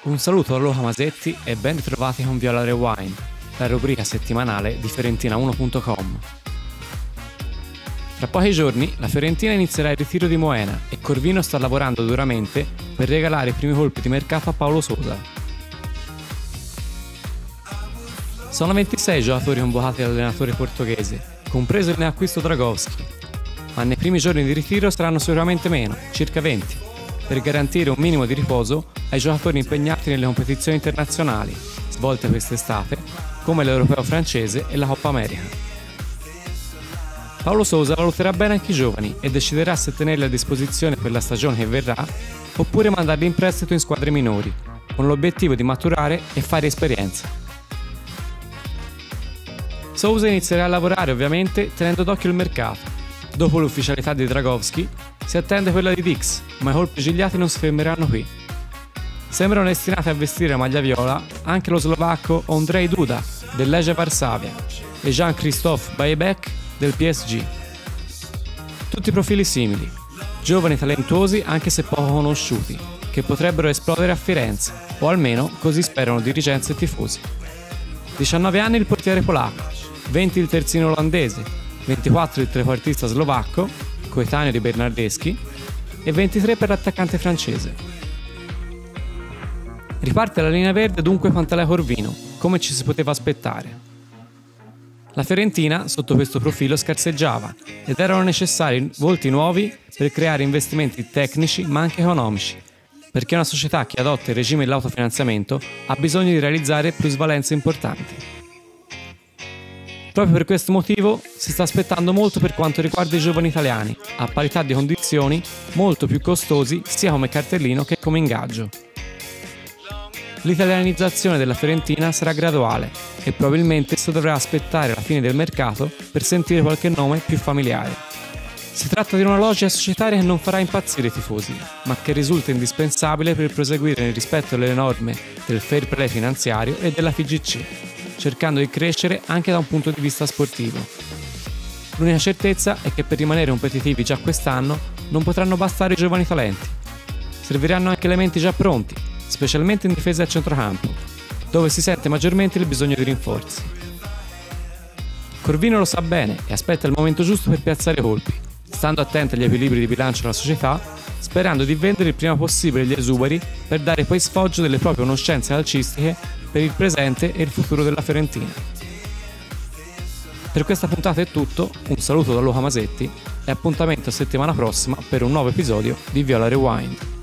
Un saluto da Luca Masetti e ben ritrovati con Viola Rewind, la rubrica settimanale di Fiorentina1.com. Tra pochi giorni la Fiorentina inizierà il ritiro di Moena e Corvino sta lavorando duramente per regalare i primi colpi di mercato a Paulo Sousa. Sono 26 giocatori convocati dall'allenatore portoghese, compreso il neacquisto Dragowski, ma nei primi giorni di ritiro saranno sicuramente meno, circa 20, per garantire un minimo di riposo ai giocatori impegnati nelle competizioni internazionali, svolte quest'estate, come l'Europeo francese e la Coppa America. Paulo Sousa valuterà bene anche i giovani e deciderà se tenerli a disposizione per la stagione che verrà, oppure mandarli in prestito in squadre minori, con l'obiettivo di maturare e fare esperienza. Sousa inizierà a lavorare ovviamente tenendo d'occhio il mercato. Dopo l'ufficialità di Dragowski, si attende quella di Dix, ma i colpi gigliati non si fermeranno qui. Sembrano destinati a vestire la maglia viola anche lo slovacco Ondrej Duda del Legia Varsavia e Jean-Christophe Baebek del PSG. Tutti profili simili, giovani talentuosi anche se poco conosciuti, che potrebbero esplodere a Firenze, o almeno così sperano dirigenze e tifosi. 19 anni il portiere polacco, 20 il terzino olandese, 24 il trequartista slovacco, coetaneo di Bernardeschi, e 23 per l'attaccante francese. Riparte la linea verde dunque Pantaleo Corvino, come ci si poteva aspettare. La Fiorentina, sotto questo profilo, scarseggiava ed erano necessari volti nuovi per creare investimenti tecnici ma anche economici, perché una società che adotta il regime dell'autofinanziamento ha bisogno di realizzare plusvalenze importanti. Proprio per questo motivo si sta aspettando molto per quanto riguarda i giovani italiani, a parità di condizioni molto più costosi sia come cartellino che come ingaggio. L'italianizzazione della Fiorentina sarà graduale e probabilmente si dovrà aspettare la fine del mercato per sentire qualche nome più familiare. Si tratta di una logica societaria che non farà impazzire i tifosi, ma che risulta indispensabile per proseguire nel rispetto delle norme del fair play finanziario e della FIGC, cercando di crescere anche da un punto di vista sportivo. L'unica certezza è che per rimanere competitivi già quest'anno non potranno bastare i giovani talenti. Serviranno anche elementi già pronti, specialmente in difesa e a centrocampo, dove si sente maggiormente il bisogno di rinforzi. Corvino lo sa bene e aspetta il momento giusto per piazzare colpi, stando attento agli equilibri di bilancio della società, sperando di vendere il prima possibile gli esuberi per dare poi sfoggio delle proprie conoscenze calcistiche per il presente e il futuro della Fiorentina. Per questa puntata è tutto, un saluto da Luca Masetti e appuntamento a settimana prossima per un nuovo episodio di Viola Rewind.